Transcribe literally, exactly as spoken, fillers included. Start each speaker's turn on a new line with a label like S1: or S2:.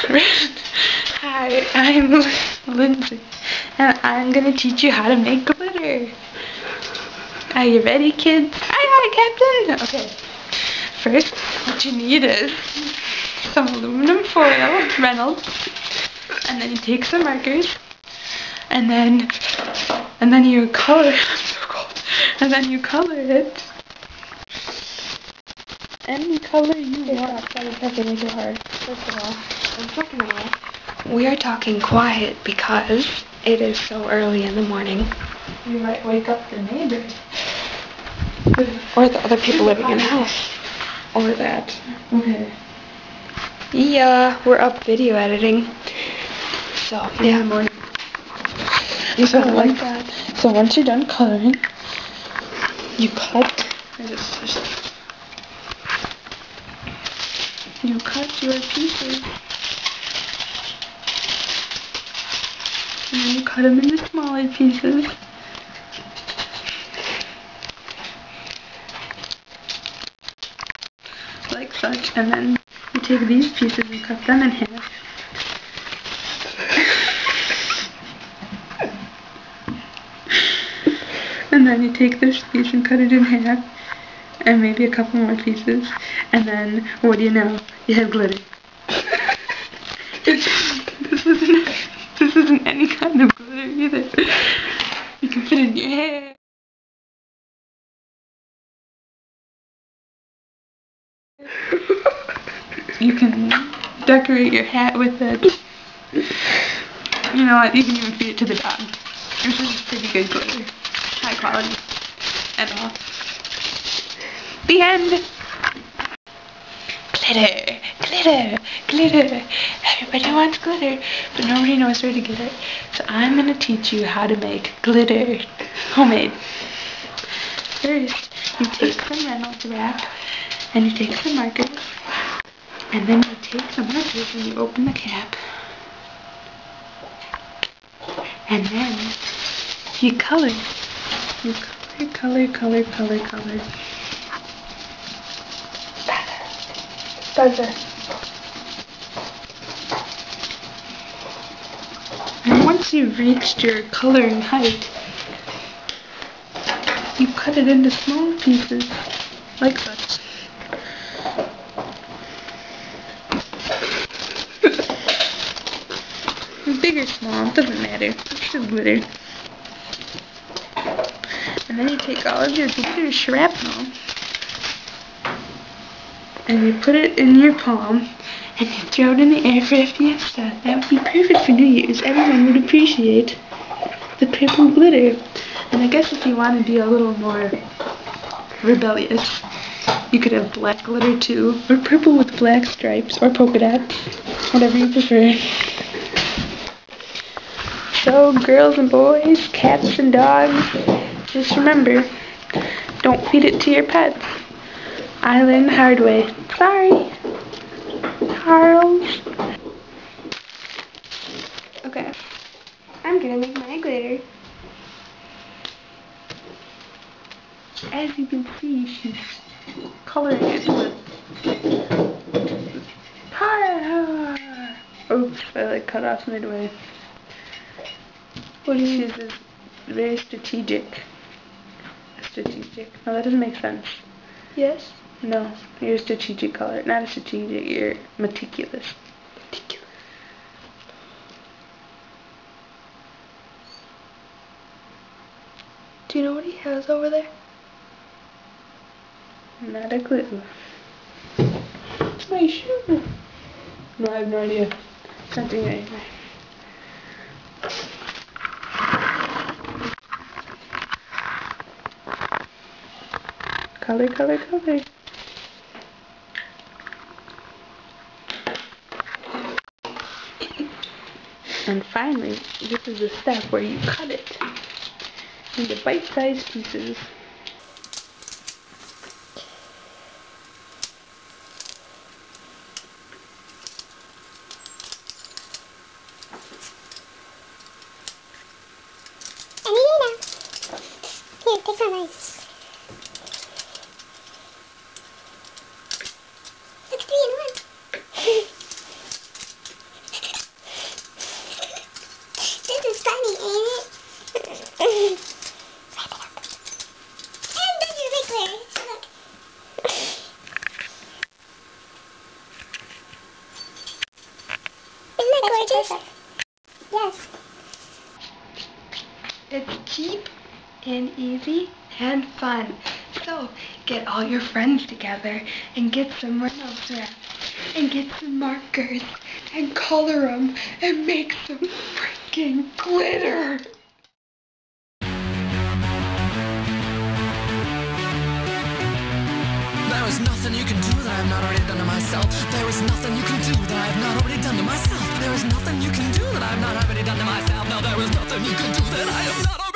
S1: Hi, I'm Lindsay, and I'm gonna teach you how to make glitter. Are you ready, kids? Aye, aye, Captain! Okay, first, what you need is some aluminum foil, Reynolds, and then you take some markers, and then, and then you color, and then you color it. Any color you want.
S2: That is making it too hard. First of all, and second of all,
S1: we are talking quiet because it is so early in the morning.
S2: You might wake up the neighbors.
S1: Or the other people living in the house. Or that.
S2: Okay.
S1: Yeah, we're up video editing. So, yeah.
S2: Morning.
S1: You
S2: So,
S1: so like that.
S2: So once you're done coloring,
S1: You cut. You cut your pieces. And then you cut them into smaller pieces. Like such. And then you take these pieces and cut them in half. And then you take this piece and cut it in half. And maybe a couple more pieces. And then, what do you know? You have glitter. this isn't this isn't any kind of glitter either. You can put it in your hair. You can decorate your hat with it. You know what? You can even feed it to the dog. This is pretty good glitter. High quality. And all. The end. Glitter, glitter, glitter. Everybody wants glitter, but nobody knows where to get it. So I'm gonna teach you how to make glitter homemade. First, you take some Reynolds wrap, and you take some markers, and then you take the markers and you open the cap, and then you color. You color, color, color, color, color.
S2: buzzer.
S1: And once you've reached your coloring height, you cut it into small pieces, like such. Big or small, it doesn't matter. It's just glitter. And then you take all of your glitter shrapnel and you put it in your palm and you throw it in the air for a fiesta. That would be perfect for New Year's. Everyone would appreciate the purple glitter. And I guess if you want to be a little more rebellious, you could have black glitter too, or purple with black stripes, or polka dots, whatever you prefer. So, girls and boys, cats and dogs, just remember, don't feed it to your pets. I learned the hard way. Sorry, Charles. Okay, I'm gonna make my glitter. As you can see, she's coloring it with fire. Oops, I like cut off midway. What do you use is very strategic. Strategic. No, that doesn't make sense.
S2: Yes?
S1: No, you're a strategic color. Not a strategic, you're meticulous. Meticulous.
S2: Do you know what he has over there?
S1: Not a clue. It's my shoe. No, I have no idea. Something anyway. Color, color, color. And finally, this is the step where you cut it into bite-sized pieces.
S3: And you know. Here, take my knife. It's three in one. Cheese? Yes.
S1: It's cheap and easy and fun. So get all your friends together and get some Reynolds wrap and get some markers and color them and make some freaking glitter.
S4: There is nothing you can do that I have not already done to myself. There is nothing you can do that I have not already done to myself. There is nothing you can do that I have not already done to myself. No, there is nothing you can do that I have not already